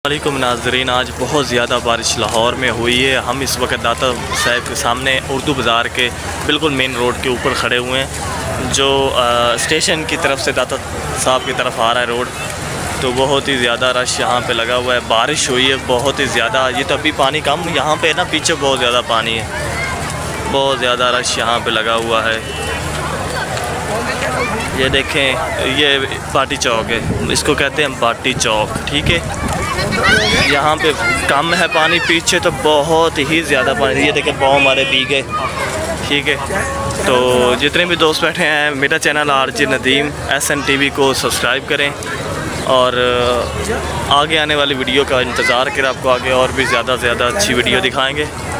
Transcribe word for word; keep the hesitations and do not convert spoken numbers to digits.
वालेकुम नाज़रीन, आज बहुत ज़्यादा बारिश लाहौर में हुई है। हम इस वक्त दाता साहब के सामने उर्दू बाज़ार के बिल्कुल मेन रोड के ऊपर खड़े हुए हैं, जो आ, स्टेशन की तरफ से दाता साहब की तरफ आ रहा है रोड। तो बहुत ही ज़्यादा रश यहाँ पे लगा हुआ है। बारिश हुई है बहुत ही ज़्यादा। ये तो अभी पानी कम, यहाँ पे ना पीछे बहुत ज़्यादा पानी है, बहुत ज़्यादा रश यहाँ पे लगा हुआ है। ये देखें, ये बाटी चौक है, इसको कहते हैं बाटी चौक, ठीक है। यहाँ पे कम है पानी, पीछे तो बहुत ही ज़्यादा पानी। ये देखें पाँव हमारे भीगे, ठीक है। तो जितने भी दोस्त बैठे हैं, मेरा channel R J Nadeem S N T V को सब्सक्राइब करें और आगे आने वाली वीडियो का इंतज़ार करें। आपको आगे और भी ज़्यादा से ज़्यादा अच्छी वीडियो दिखाएँगे।